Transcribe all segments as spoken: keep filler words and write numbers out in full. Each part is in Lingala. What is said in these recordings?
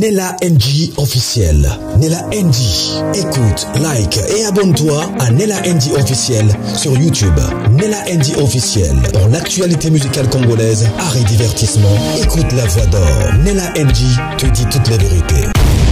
Nella N G officiel. Nella N G. Écoute, like et abonne-toi à Nella N G officiel sur YouTube. Nella N G officiel. Pour l'actualité musicale congolaise, art et divertissement, écoute la voix d'or. Nella N G te dit toutes les vérités.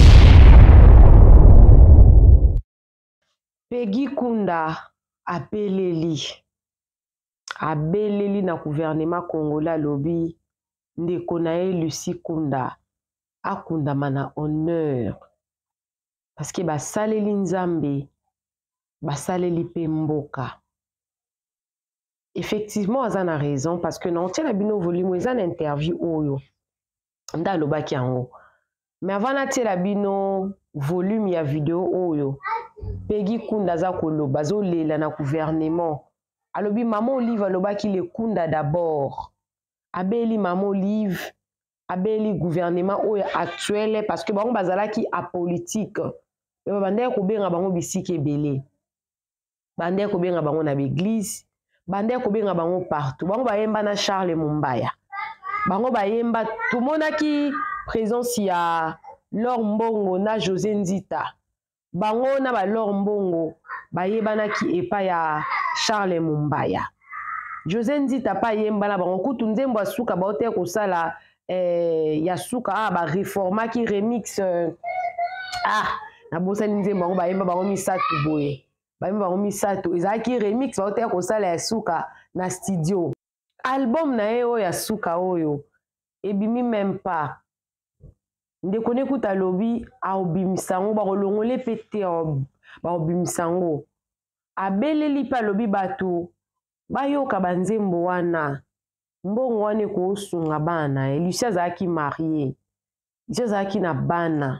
Peggy Kunda apeleli. Abeleli na gouvernement congolais lobby. Ndeko na ye Lucie Kunda. Akunda mana honneur. Parce que basaleli nzambe. Basaleli pe mboka. Effectivement, aza na raison. Parce que non, tiens la bino volume, aza na interview oyo. Nda lobaki yango. Mais avant na tiens la bino volume ya vidéo oyo. Peggy Kunda za koloba zo lela na gouvernement. Alobi maman Olive alobaki le Kunda d'abord. Abeli maman Olive. Abeli gouvernement oyo actuel parce que bango bazalaki a politique. Mais bande ko benga bango bisiki ebele. Bande ko benga bango na l'église. Bande ko benga bango partout. Bango bayemba na Charles Mumbaya. Bango bayemba tout monaki présence ya Laure Mbongo na José Nzita. Bango na ba Laure Mbongo bayebana ki epa ya Charles Mumbaya. José Nzita pa yemba na bango kutu nzembo asuka baote ko sala eh ya suka ah ba reforma ki remix euh, ah na bosa nzembo bango bayemba bango misato boye. Bayemba bango misato ezaki remix baote ko sala ya suka na studio. Album na yo ya suka oyo ebimi même pas. Ndeko nekuta lobi a obimisango ba kolongole pete ba obimisango. Abeleli pa lobi bato bayoka banzembo wana. Mbongo wane ko sunga bana. Lucia zaki marié. Lucia zaki na bana.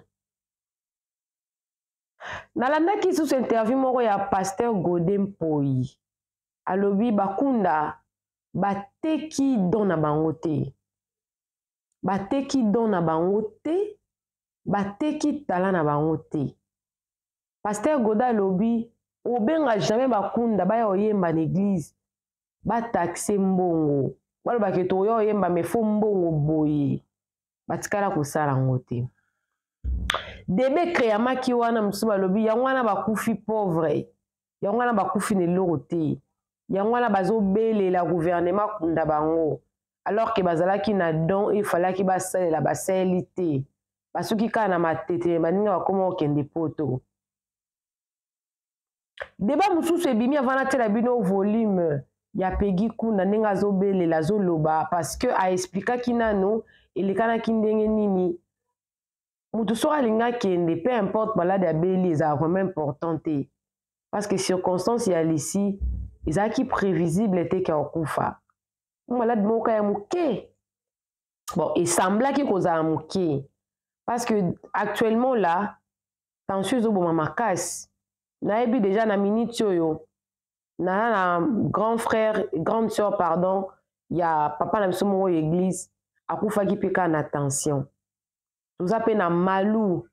Nalandaki sous interview moko ya pasteur Godin Poi. Alobi bakunda bateki dona bango te. Bateki dona bango te. Bateki tala na bango te. Pasteur Goda lobi obenga jamais bakunda baya oyemba l'église. Ba taxe mbongo. Walo baketo yo oyemba me fo mbongo boye. Batikala kosala ngo te. Debe créamaki wana msuba lobi yango wana bakufi pauvre. Yango wana bakufi ne loro te. Yango wana bazo belela gouvernement kunda bango. Alors que bazalaki na don il fallait ki basalela baseli te. Basuki kana matete baninga bakoma okende poto. Débat mususu ebimi avant na bino volume ya Peggy Kunda nenga zo belela zo loba parce que a expliquer kinano elekana kindenge nini mutu so alinga kende peu importe malade ya beli eza vraiment importante parce que circonstances ya ici ezaki prévisible te ka okufa malade moka ya muke bon et sembla ki koza muke parce que actuellement là tension zo boma makasi na ebi déjà na minute yo na na grand frère grande sœur pardon ya papa na biso mo église akufa ki peka na attention nous appelle na Malou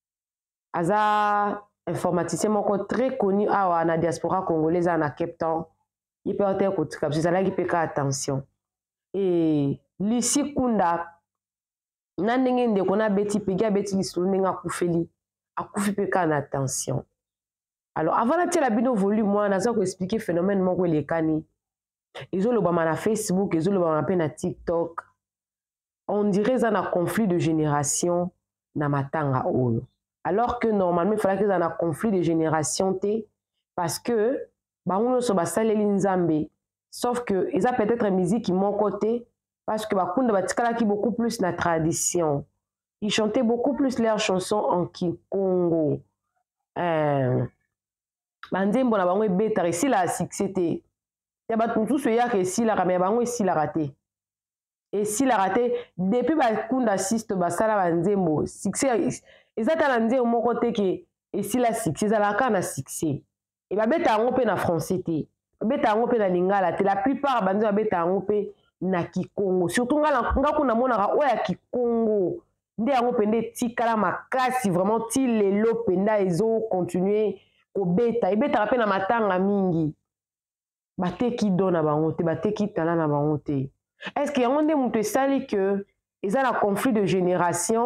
aza informaticien moko très connu awa na diaspora congolaise na Cape Town il peut être ko tika biso ala ki peka attention et Lucie Kunda na ndenge ndeko na beti pega beti lisolo ndenge akufeli akufi peka na attention. Alors, avant de la bino volume, moi, je vais expliquer le phénomène que les cani. Ils ont le bama na Facebook, ils ont le bama na TikTok. On dirait qu'ils ont un conflit de génération na matanga olo. Alors que normalement, il fallait qu'ils aient un conflit de génération té parce que bah on se basa les nzambe. Sauf que ils ont peut-être une musique qui mon côté parce que bah kunda batikala qui beaucoup plus na tradition. Ils chantaient beaucoup plus leurs chansons en Kikongo. Euh, Banzembo na bango ebeta ici la succès te. Ya ba tout ce ya que si la ramé bango ici la raté. Et si la raté depuis ba kunda assiste ba sala banzembo succès ezata la nzembo moko te ke ici la succès la kana succès. Et ba beta ngo pe na français te. Beta ngo pe na lingala te la plupart banzembo beta ngo pe na Kikongo. Surtout ngala ngaku na mona ka oya Kikongo. Nde ngo pe nde tikala makasi vraiment ti lelo penda ezo continuer Obeta, ebeta rappel na matanga mingi. Bateki dona bango te, bateki tala na bango te. Est-ce que yango nde mutu esali que eza na conflit de génération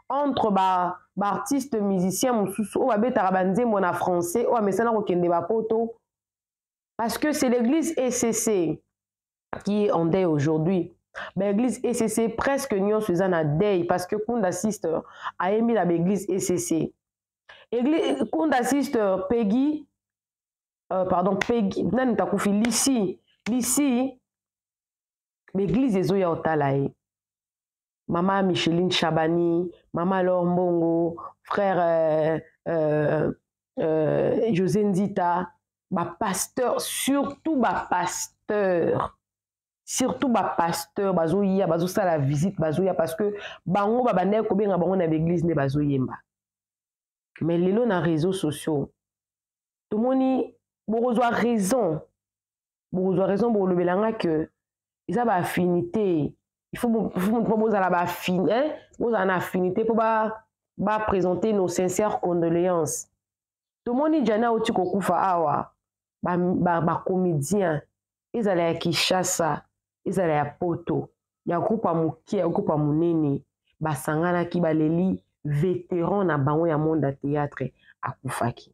entre ba ba artiste musicien mususu o babetaka banzembo na français o amesana kokende bapoto parce que c'est l'église E C C qui est en deuil aujourd'hui. L'église E C C presque nyonso eza na deuil parce que Kunda Sister ayembi na l'église E C C. Église Kunda Sister Peggy euh, pardon Peggy nani takufi Lisi Lisi l'église ezoya otala ye. Maman Micheline Chabani, Maman Laure Mbongo, frère euh, euh, euh, José Nzita, bah pasteur, surtout bah pasteur, surtout bah pasteur, bazo ya, bazo ça la visite, bazo ya parce que bango ba bande ko benga bango na l'église ne bazo yemba. Mais lelo na réseaux sociaux, tout le monde bozo raison, bozo raison pour le belanga que ils ont ba affinité. Il faut que vous avez une affinité pour présenter nos sincères condoléances. Tout le monde dit que vous avez des comédiens, ils allaient à Kinshasa, ils allaient à Poto, il y a un groupe à Mouki, un groupe à Mounene, Basangana qui va les vétérans na bango ya monde à théâtre à Koufaki.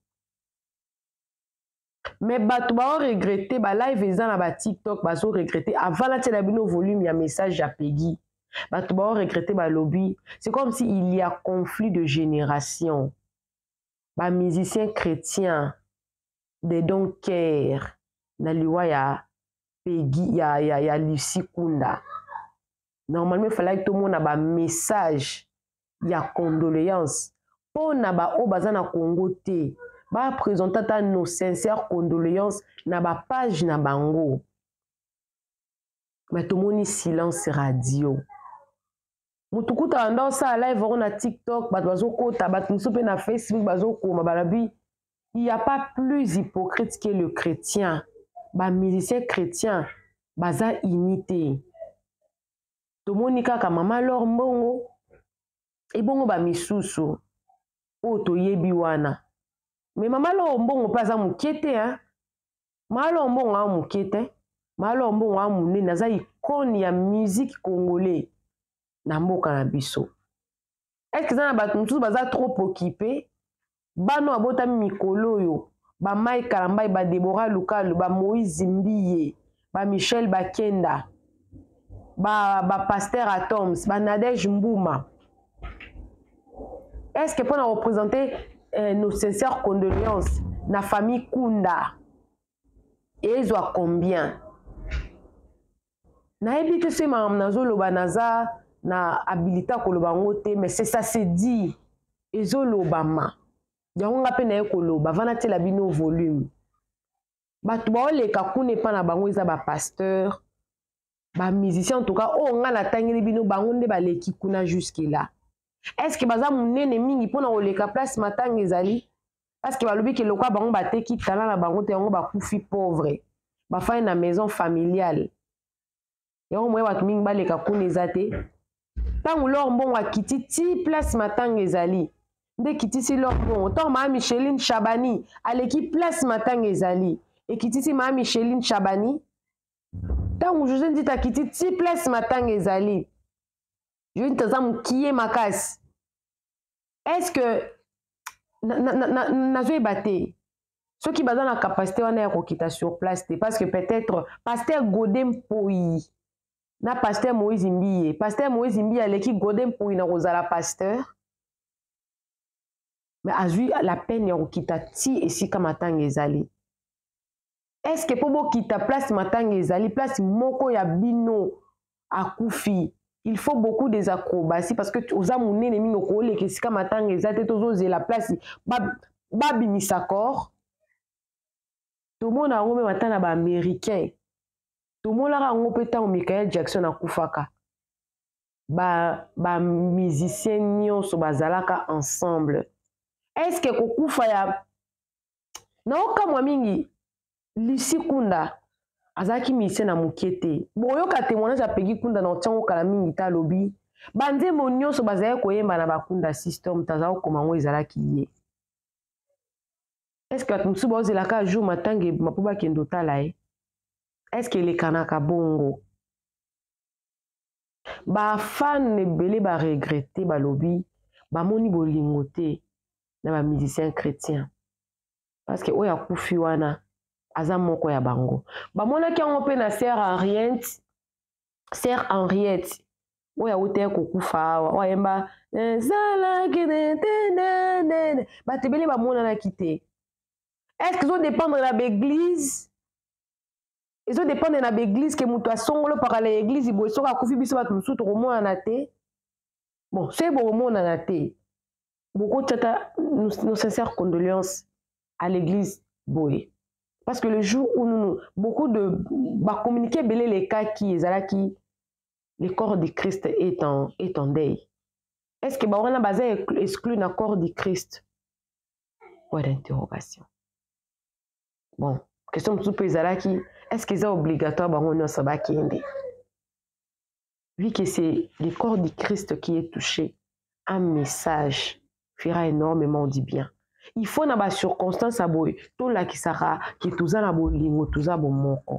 Mais bato ba regretter ba live eza na ba TikTok bazo regretter avant la télé bino volume ya message ya Peggy bato ba regretter ba lobby c'est comme si il y a conflit de génération ba musiciens chrétiens des donkers na liwa ya Peggy ya ya ya Lucy Kunda normalement il fallait que tout le monde a ba message ya condoléances pour na ba o baza na Congo te ba présenter nos sincères condoléances na ba page na bango. Mais tout le monde silence radio. Mutukuta ando sa live on a TikTok, ba bazo kota, ba tunsope na Facebook bazo koma balabi. Il n'y a pas plus hypocrite que le chrétien. Ba musicien chrétien baza imité. Tout le monde kaka mama Laure Mbongo e bongo ba misusu o to yebi wana. Mais Maman Laure Mbongo pas à moukété, hein. Maman Laure Mbongo a moukété. Maman Laure Mbongo a mouné. Naza icône ya musique congolais. Na mboka na biso. Est-ce que ça n'a pas tout baza trop occupé? Bano abota mikolo yo. Ba Mike Kalamba, ba Deborah Lukalu, ba Moïse Zimbiye, ba Michel Bakenda, ba ba Pasteur Atoms, ba Nadège Mbouma. Est-ce que pour nous représenter Euh, nos sincères condoléances na famille Kunda et ils ont combien na ebite se ma nazo loba naza na habilita ko loba ngote mais c'est ça c'est dit ezo loba ma yango ngape na ko loba vana tela bino volume batu ba ole ka kune pa na bango eza ba pasteur ba musicien en tout cas o nga na tangeli bino bango nde ba leki kuna jusque là. Est-ce que baza munene mingi pona oleka place matanga ezali parce que balobi ke lokwa bango bateki tala na bango te yango bakufi pauvre bafai na maison familiale yango moye bato mingi baleka kuna eza te ntango Laure Mbongo akiti ti place matanga ezali nde kitisi Laure Mbongo ntango maa Micheline Chabani aleki place matanga ezali ekitisi maa Micheline Chabani ntango José Nzita akiti ti place matanga ezali je ne t'ai qui est ma casse. Est-ce que nazo ebate ceux qui basent la capacité on a quitter sur place parce que peut-être pasteur Godem Poi na pasteur Moïse Mbiye pasteur Moïse Mbiye a l'équipe Godem Poi na rozala pasteur mais a vu la peine ya quitter ti et si comme matanga ezali. Est-ce que pour quitter place matanga ezali place moko ya bino akufi. Il faut beaucoup des acrobaties parce que aux amounés les mines au les que matang les athées tous la place babi misakor tout le monde a remis maintenant ba américain tout le monde a remis peut-être Michael Jackson à Koufaka ba ba musicien nyonso bazalaka ensemble. Est-ce que Kokufa ya na okamwa mingi Lucy Kunda azaki mise na mukete boyo ka témoignage a Peggy Kunda na tongo kala mingi ta lobi bande monyoso bazaye koyemba na bakunda system tazao komango ezalaki ye. Est-ce que tumsu boze la ka jour matange mapuba kendo tala e est-ce que les kanaka bongo ba fan ne belé ba regretter ba lobi bamoni bolingo te na ba musicien chrétien parce que oya kufi wana aza moko ya bango bamonaki yango mpe na sœur Henriette sœur Henriette oya ute kokufa awa oyemba ezalaki nene batebele bamonanaki te. Est-ce qu'ils ont dépendre de l'église? Ils ont dépendre de l'église que mutu asongolo par l'église boy soka kufi biso batu musutu komona te. Bon, c'est bon komona te. Beaucoup tata nos sincères condoléances à l'église boy. Parce que le jour où nous beaucoup de ba communiquer belé les cas qui ezala qui le corps du Christ est en est en deuil. Est-ce que ba on a basé exclu na corps du Christ? Point d'interrogation. Bon, question de tout qui est-ce que c'est obligatoire bah on a ba kende? Vu que c'est le corps du Christ qui est touché, un message fera énormément du bien. Il faut na ba circonstance à boy, tout là qui sera qui tout ça na bolingo tout ça bon moko.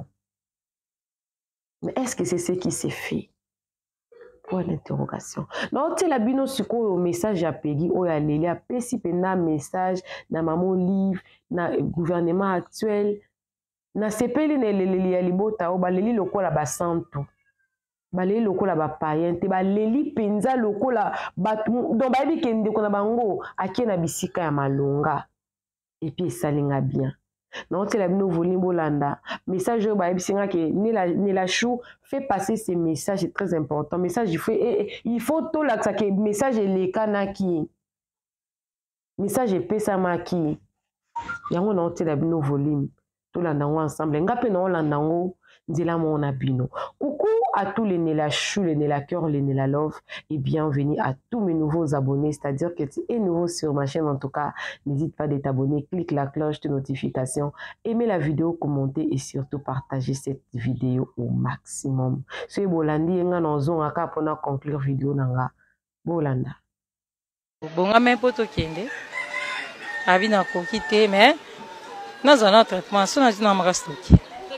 Mais est-ce que c'est ce qui s'est fait? Point d'interrogation. Non, tu la bino siko au message à Peggy o ya leli a pesi pena message na maman livre na gouvernement actuel na sepeli ne leli ya libota o ba leli lokola ba santo ba leli lokola ba païen te ba leli penza lokola ba donc ba bi kende ko na bango akie na bisika ya malonga et puis salinga bien. Non, tu la bino volim bolanda message o ba bisinga ke ni la ni la chou fait passer ces messages, c'est très important. Message il faut il faut tout là que message les kanaki message pesa maki yango na tu la bino volim tout là nango ensemble ngape na olandango nzela mona bino. Coucou à tous les Nela Chou, les Nela Cœur, les Nela Love et bienvenue à tous mes nouveaux abonnés, c'est-à-dire que tu es nouveau sur ma chaîne en tout cas, n'hésite pas d'être abonné, clique la cloche de notification, aimez la vidéo, commentez et surtout partagez cette vidéo au maximum. Si vous bolandi nga nozon aka pona conclure vidéo nanga bolanda. Bonga même poto kende. Abi na ko kité mais dans un traitement so na dina marastoki.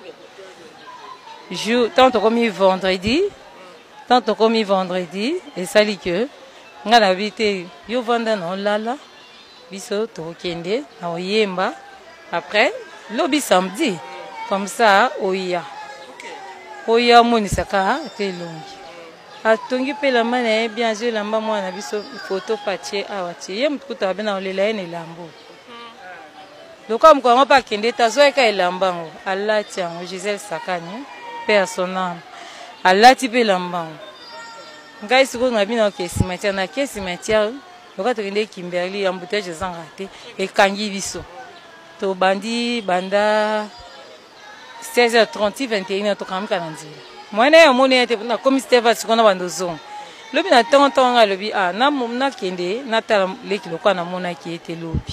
Je, tant comme vendredi, tant comme vendredi, et ça dit que, on a habité, yo vanda non lala, biso to kende, na oyemba, après, lobby samedi, comme ça, oya. Oya monisaka, te longi. A tongi pe la mane, bien sûr, la maman a biso photo papier, ah wati, yem kuta bena olela ene lambo. Donc, comme on pas kende, tazo eka elambango, Allah tiens, Gisèle Sakani. Son âme. Allah tipe lambang. Ngai siko ngabi na ke cimetière na ke cimetière. Loka to kende Kimberley embouteillage sans raté et kangi biso. To bandi banda seize heures trente vingt et une heures to kamka nanzila. Mwana ya moni ete na comité va siko na bandozo. Lobi na tonton nga lobi ah na mumna kende na tala leki lokwa na mona ki ete lobi.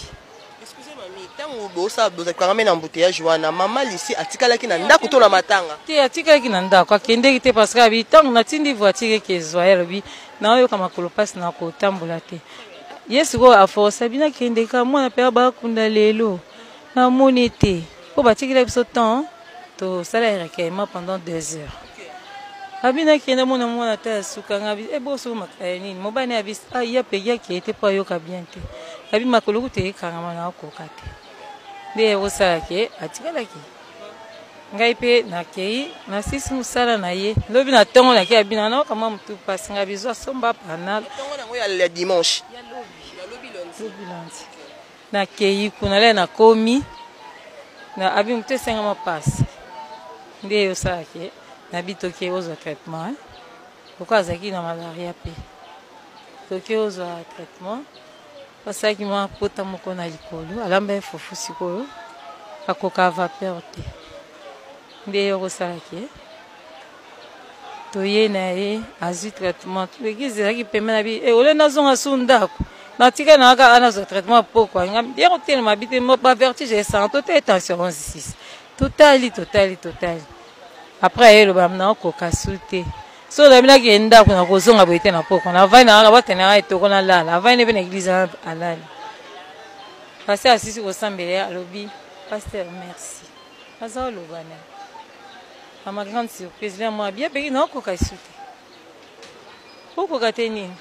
Bosa boza kwa ngame embouteillage wana mama lisi atikala ki na ndako to na matanga te atikala ki na ndako akende te parce que abi tango na tindi voiture ke zoya lobi na yo kama kolopas na ko tambola te yesu go aforce bina kende ka mwana pe ba kunda lelo na monite po batikila biso temps to sala recueillement pendant deux heures abina kende mona mona ta suka ngabi e boso makani mobane abi ah ya pe ya ki était pas yo ka bien te abi makolo te kanga na ko kate de osala ke atikala ki ngai pe na kei na sisi musala na ye lobi na tongo na ke abina na kama mtu pasinga bizo somba panal tongo na ngoya le dimanche ya lobi ya lobi lobi lundi na kei kuna le na komi na abi mtu senga ma passe de osala ke na bitoke ozo traitement pourquoi zaki na malaria pe toke ozo traitement parce que moi pota moko na likolo alamba fofu sikoyo akoka vapeur te nde yo salaki to ye na ye azi traitement l'égliseaki pemena bi e ole nazonga sundako na tika na ka ana zo traitement pourquoi ngam bien hotel mabite mo ba vertige sans toute tension six totali totali totali après ele ba mna ko kasute so la mina ki enda kuna kozonga boite na poko na vai na ba tenera etoko na la la vai ne ben église alali passer assisi ko sambele alobi pasteur merci aza lo bana à ma grande surprise là moi bien peki na ko kasute poko kateni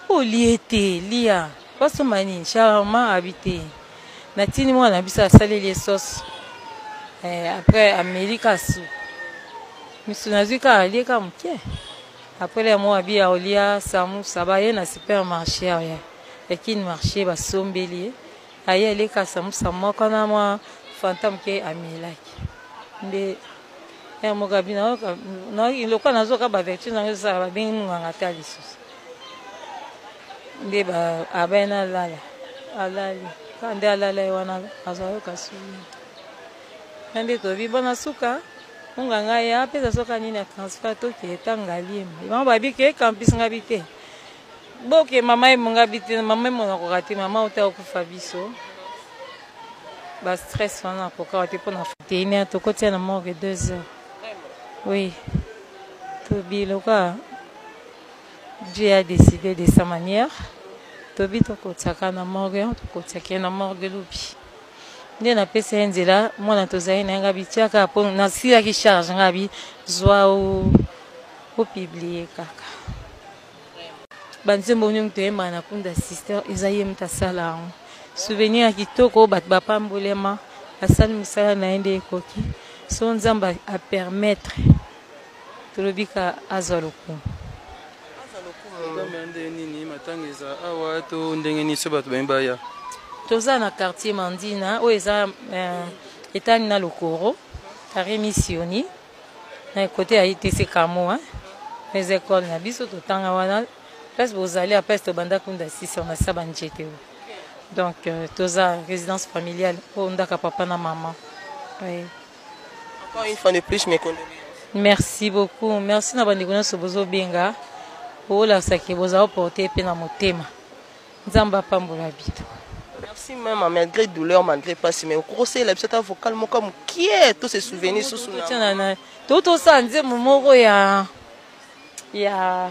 Oh, lié, lia. Pas ce mani, charmant habité. Natini, moi, on a vu ça saler les sauces. Après, Amérique, sous. Mais si on a vu qu'à aller comme qui? Après, les mois, bien, Olia, Samou, Sabaye, na supermarché, et qui marché, va sombelier. Aïe, les cas, Samou, Samou, quand on a moi, fantôme qui est Amérique. Mais, et mon cabinet, non, il le connaît, il a vertu, non, ça va bien, nous, en attaque les sauces. Nde ba abena lala alali kande alala wana azayo kasuli nde to bi bona suka nganga ya pesa soka nini transfer to ke tangali ba ba bi ke campus ngabite boke mama e ngabite mama mo na ko kati mama o ta ko fabiso ba stress wana ko ka te pona fete ina to ko tia na morgue deux heures oui to bi loka Dieu a décidé de sa manière. Tobi to kotsaka na morgue, to kotsaka na morgue lubi. Nde na pesa nzela, mwana tozai na ngabi tiaka po na sila ki charge ngabi zwa o o publier kaka. Banzembo nyum te mana kunda sister Isaïe mtasala. Souvenir kitoko bat ba pambolema, asal misala na ende koki. So nzamba a permettre tolobika azaloku. Toza na quartier Mandina o eza etani na lokoro carré missioni na côté a été c'est kamo les écoles na biso to tanga wana place bozali après to banda kunda six on a ça banjete donc toza résidence familiale o ndaka papa na maman. Oui. Encore une fois de plus mes condoléances. Merci beaucoup. Merci na bandi kuna sobozo benga. Ola saki boza porter pe na motema. Nzamba pambola bito. Merci maman malgré douleur malgré pas mais au procès la petite vocal mo comme qui est tous ces souvenirs sous sous na. Tout tout ça nze momoko ya ya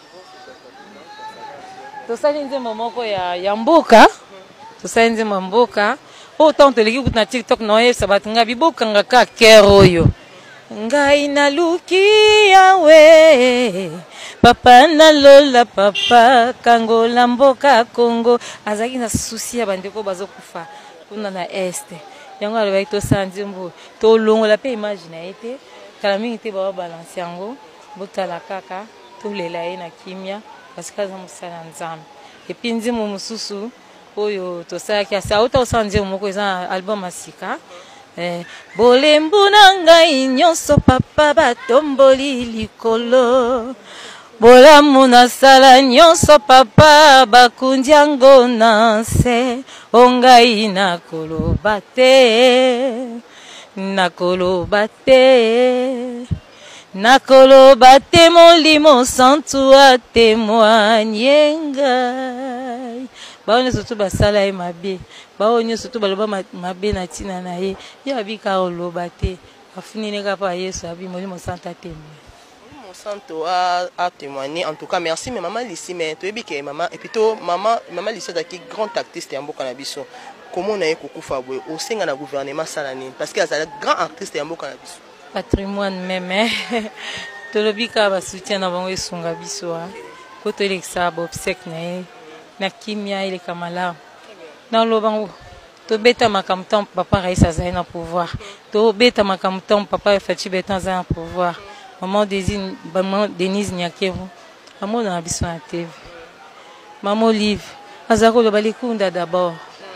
to ça nze momoko ya ya mboka. To ça nze mboka. Autant te leki na TikTok no ye sabatunga biboka ngaka kero yo. Ngai na luki yawe papa na lola papa kangola mboka Congo azaki na souci ya bandeko bazokufa kuna na este yango aloba to sanzimbo to longola pe image na ete kala mingi te ba balance yango botala kaka to lela ye na kimia parce que za musala nzambe epi nzimu mususu oyo to saki asa auto sanzimbo moko eza album asika. Eh, bolembu na ngai nyonso papa batomboli likolo bolamu nasala nyonso papa bakundi yango na nse ongai nakoloba te nakoloba te nakoloba te molimo santu atémoigne ngai baone surtout basala ye mabe baone surtout baloba mabe na tina na ye ya bika oloba te afunine kapa Yesu abi molimo santa témoin mon santo a a témoigné en tout cas merci mais maman Lissi mais tu que maman et plutôt maman maman Lissi qui grande actrice ya mboka na biso comment on a kokufa boye au senga na gouvernement salani parce que azala grand artiste ya mboka na biso patrimoine même tolobika ba soutien na bango esunga biso ha ko to eleksa ba obsèque na na kimia ile kamala na lobango to beta makamtom papa Raïssa za na pouvoir to beta makamtom papa Fati Betan za na pouvoir maman Désine maman Denise Nyakevo maman na biso na T V maman Olive azako lo balikunda d'abord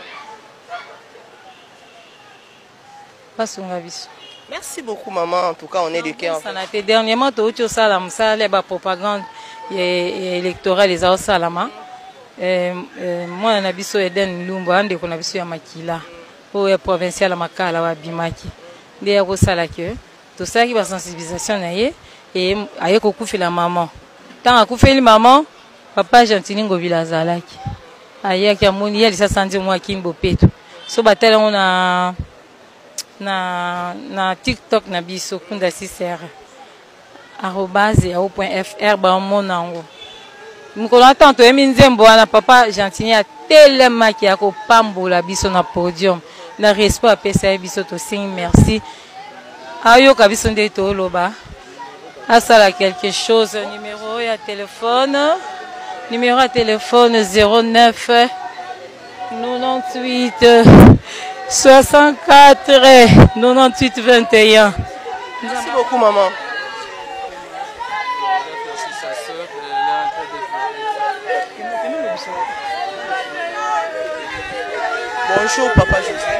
pasunga biso. Merci beaucoup maman en tout cas on est de cœur. Ça n'a été dernièrement to ucho sala msala ba propagande électorale les au salama. Eh, eh, moi na biso Eden Lumbo ande ko na biso ya makila o ya provincial makala wa bimaki nde ya ko sala ke to saki ba sensibilisation na ye et aye ko kufila maman tant akufeli maman papa Gentili Ngobila zalaki aye ki amoni yeli sa sandi moi kimbo peto so batela na na na TikTok na biso kunda sisere arobase au point fr ba monango mukolo tanto emi nzembo na papa Gentili a tellement ki ako pambola biso na podium na respect apesa biso to sing merci ayo ka biso nde to loba asala quelque chose numéro ya téléphone Numéro de téléphone zéro neuf quatre-vingt-dix-huit soixante-quatre quatre-vingt-dix-huit vingt et un. Merci beaucoup, maman. Bonjour, papa José.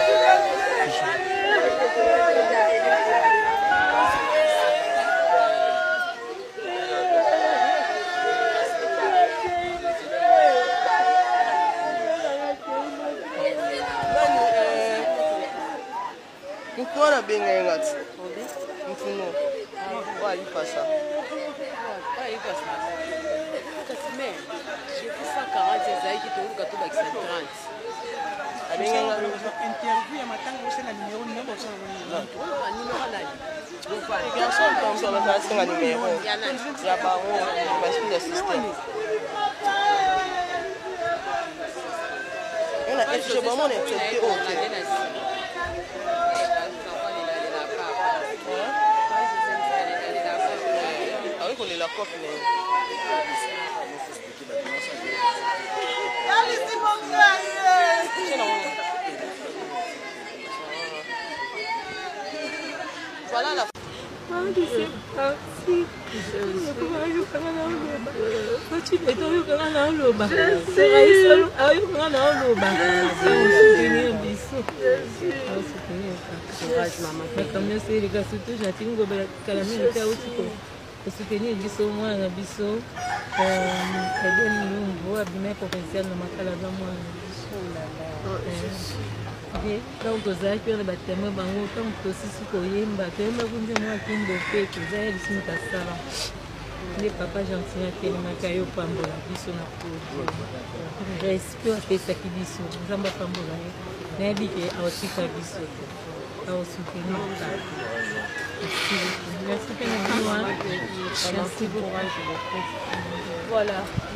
Mtuana benga engati. Mtuno. Wa ipasa. Wa ipasa. Kasime. Je fais ça quarante zaidi kitu katu ba trente. Abenga interview ya matango c'est la numéro neuf au numéro nani. Personne comme ça va faire un numéro. Il y a pas où parce que le système. On a je vraiment accepté OK. Ah oui, qu'on est la coque mais voilà la soutenir biso mwana biso edeni lumbu abima potentiel na makala za mwana biso ok donc tozalaki wana batémoin bango ntango tosisi koyemba toyemba kunze mwa kimbo mpe toza ya biso motasala nde papa gentil atelemaka yo pambola biso na kodi respect apesaki biso nzambe apambola ye nayebi ke aotika biso aosoutenir kaka. Merci beaucoup. Merci beaucoup. Voilà.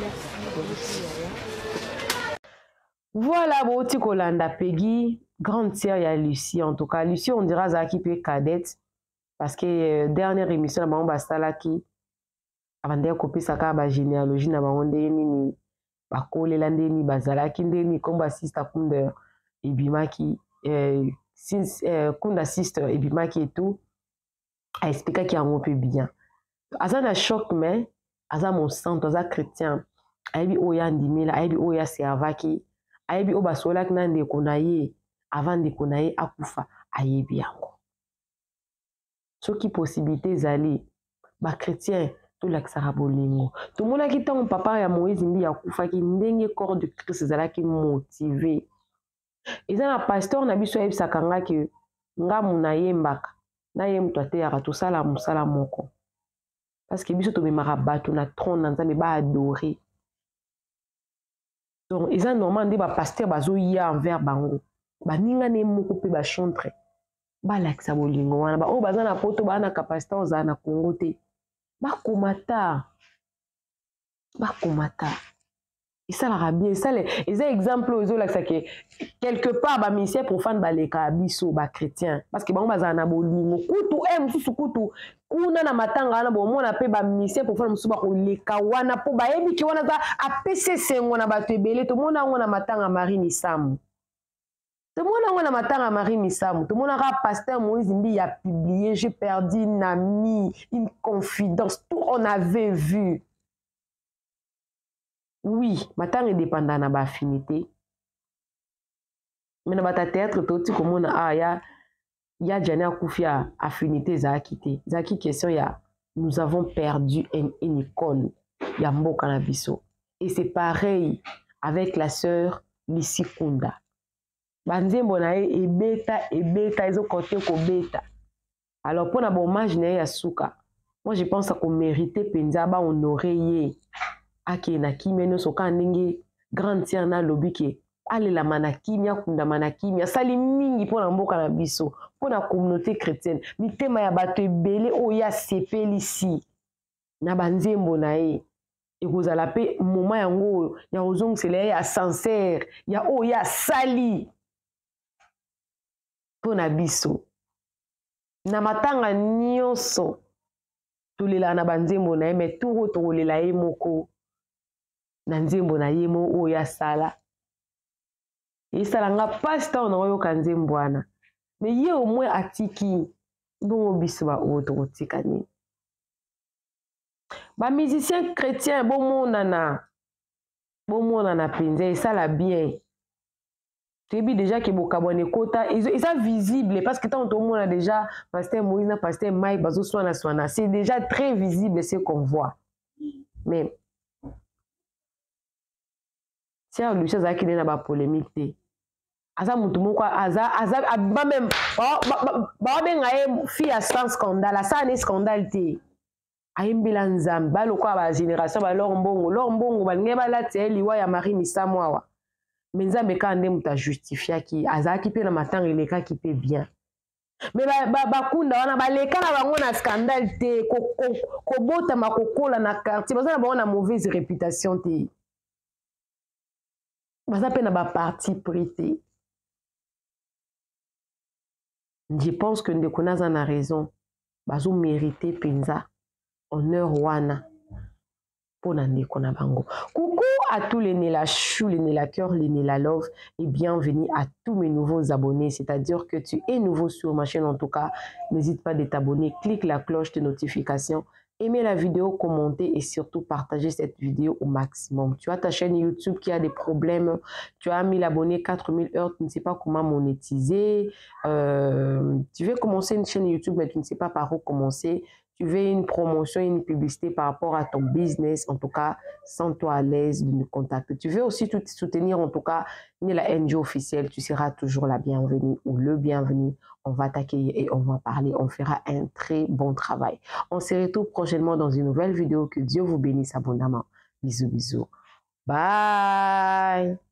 Voilà, Boti Kolanda Peggy, grande sœur, il y a Lucie. En tout cas, Lucie, on dira Zaki peut cadette. Parce que euh, dernière émission, on va là qui avant de copier sa carte généalogie, on va ni bakole landeni bazala kindeni komba sister kunda ebimaki euh, since euh, kunda sister ebimaki et tout. A expliqué qu'il y a un peu bien. Aza na choc mais aza mon sang, aza chrétien. Aibi oya ndimela, aibi oya servaki, aibi oba sola knande konaye avant de konaye akufa ayebi yango. Ce qui possibilité zali ba chrétien tout l'aksara bolingo. Tout le monde qui tant papa ya Moïse mbi akufa ki ndenge corps de Christ zalaki motivé. Eza na pasteur na biso yebi sakanga ki nga munayembaka. Na ye mtu ateyaka tosala mosala moko parce que biso tobemaka bato na trône na nzambe baadore donc eza normal nde bapaster bazoya envers bango baningane moko mpe bachantre balakisa bolingo wana baoyo baza na poto baa na kapasité ozala na Congo te bakomata bakomata esalaka bien esale eza exemple oyo ezolakisa ke quelque part bamisien profane baleka biso bachrétien parce que bango bazala na bolingo kutu e mosusu kutu kuna na matanga wana bomona mpe bamisien profane mosusu bakoleka wana mpo bayebi ki wana za apesi esengo na bato ebele tomona yango na matanga Marie Misamu tomona yango na matanga Marie Misamu tomonaka pasteur Moïse Mbi a publié j'ai perdu une amie une confidence tout on avait vu. Oui, matang est dépendant de ma affinité. Mais dans le théâtre, tout comme on a, ya ya Jania Koufia affinité Zakité. Zaki question ya, nous avons perdu une, une icône. Yambo Kanabiso. Et c'est pareil avec la sœur Lissi Kunda. Banze Bonae et bêta et bêta ils ont côté ko bêta. Alors pour la bon hommage ya Souka. Moi je pense qu'on méritait Penzaba honorer ake na kimia no soka ndenge grande sœur na lobiki ale la manakimia kunda manakimia sali mingi pona mboka na biso pona communauté chrétienne mitema ya bato ebele oya sepeli si na banzembo na ye ekozala pe moma yango ya ozongisela ya sincère ya oya sali pona biso na matanga nyonso tolela na banzembo na ye mais tout tolela ye moko na nzembo na ye mo oyo asala esalanga pasi ntango nakoyoka nzembo wana me ye au moins atiki bongo biso baoyo tokotika nini bamusicien chrétien bomonana bomonana mpenza esala bien toyebi déjà ke bokabwana ekota eza visible parce que ntango tomona déjà pasteur Moïse na pasteur Mike bazoswana swana c'est déjà très visible ce qu'on voit mais si alusi azalaki nde na bapolémique te aza mutu moko aza aza bameme bawabenga ye fille ya sans scandale asala ne scandale te ayembela nzambe balokwa bagénération balor mbongo lor mbongo balingi balati ye liwa ya Marie Misamo awa me nzambe kaka nde mutu ajustifiaki azalaki mpe na matanga elekaki mpe bien me bakunda wana baleka na bango na scandale te kobotama kokola na quartier baza na bango na mauvaise réputation te baza mpe na baparti pris te. Je pense que ndeko naza na raison bazo mériter penza honneur wana pona ndeko na bango. Coucou à tous les nés la chou, les nés la cœur, les nés la love et bienvenue à tous mes nouveaux abonnés, c'est-à-dire que tu es nouveau sur ma chaîne en tout cas, n'hésite pas de t'abonner, clique la cloche de notification, aimez la vidéo, commentez et surtout partagez cette vidéo au maximum. Tu as ta chaîne YouTube qui a des problèmes, tu as mille abonnés, quatre mille heures, tu ne sais pas comment monétiser, euh, tu veux commencer une chaîne YouTube mais tu ne sais pas par où commencer, tu veux une promotion, une publicité par rapport à ton business, en tout cas, sens-toi à l'aise de nous contacter. Tu veux aussi tout soutenir, en tout cas, la N G officielle, tu seras toujours la bienvenue ou le bienvenu. On va t'accueillir et on va parler. On fera un très bon travail. On se retrouve prochainement dans une nouvelle vidéo. Que Dieu vous bénisse abondamment. Bisous, bisous. Bye.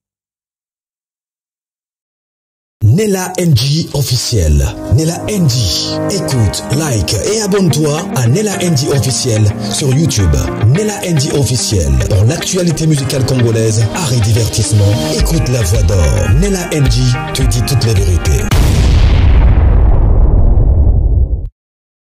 Nella N G officiel. Nella N G. Écoute, like et abonne-toi à Nella N G officiel sur YouTube. Nella N G officiel. Pour l'actualité musicale congolaise, art et divertissement, écoute la voix d'or. Nella N G te dit toutes les vérités.